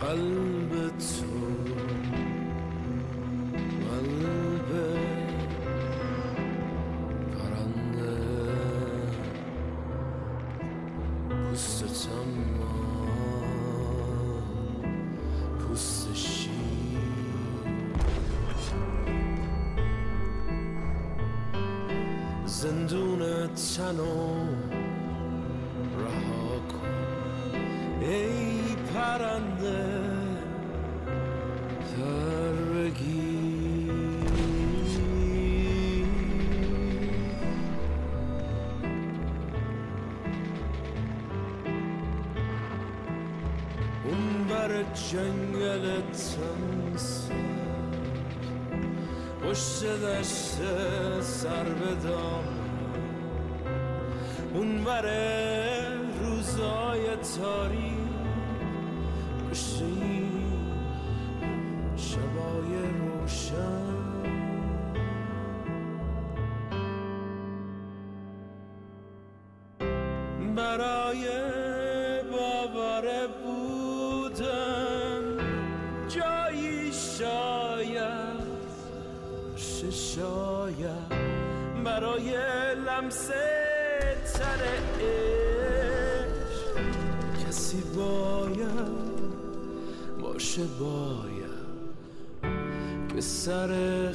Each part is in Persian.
قلب تو قلب پرنده پوست اما پوست شیر زندون تنو رها کن ای پرنده پر بگیر اون بر جنگل تمسه پشت دشت سر به دام اون بر روزای تاریک پشت این شبای روشن برای باور بودن جایی شاید شاید برای لمسه تر عشق کسی باید باشه باید که سر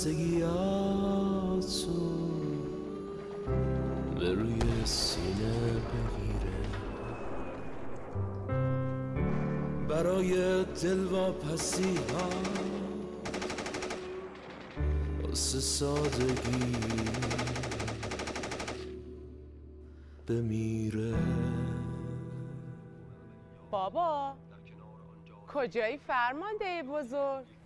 خستگیاتو به روی سینه بگیره برای دلواپسی ها واسه سادگی بمیره. بابا کجایی فرمانده بزرگ؟